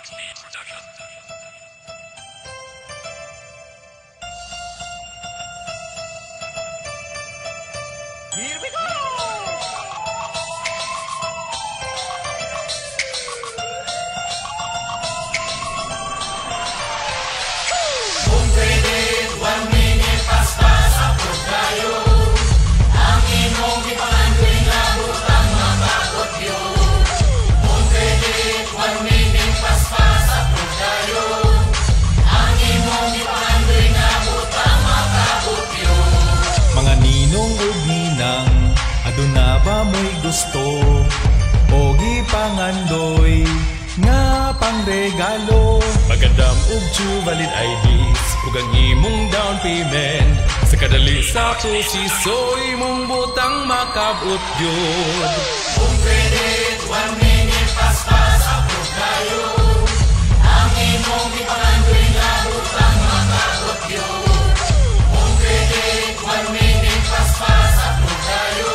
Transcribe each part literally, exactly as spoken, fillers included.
Speed Production. Here we go! Kung credit, one minute, pas-pas, approve tayo. Ang imong ipangandoy nga butang mapagod yun. Kung credit, one minute, pas-pas, approve tayo. Ang imong ipangandoy nga butang mapagod yun. Mga ninong ug ninang, aduna ba mo'y gusto? O gipangandoy nga pangregalo. Magandam ug true valid I Ds ug ang imong down payment. Sa kadali sa tusiso imong butang makabot yun. Kung credit, one minute, pas-pas, approve tayo. Ang imong ipangandoy nga butang mapagod yun. Kung credit, one minute, pas-pas, approve tayo.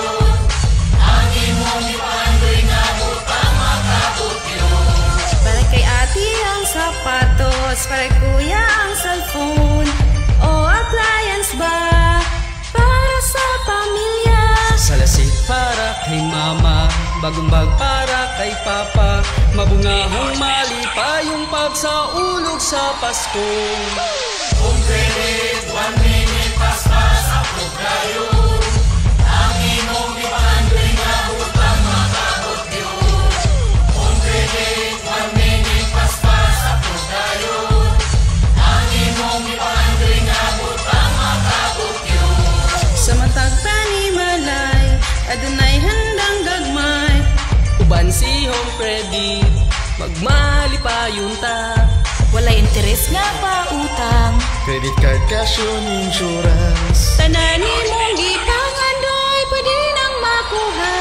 Ang imong ipangandoy nga butang mapagod yun. Para kay ate ang sapatos, para kay kuya ang cellphone, o appliance ba? Para sa pamilya. Salasit para kay mama, bagong bag para kay papa, mabungahong malipa yung pagsaulog sa Pasko. Kung credit, one minute, pas-pas, approve tayo. Ang imong ipangandoy nga butang mapagod yun. Kung credit, one minute, pas-pas, approve tayo. Ang imong ipangandoy nga butang mapagod yun. Sa matag panimalay, adunay handang gagmay. Uban si home credit, magmalipa yung ta. Walay interes nga pa utang. Credit card, cash yun, insurance. Tanan mong gipangandoy, pwede nang makuha.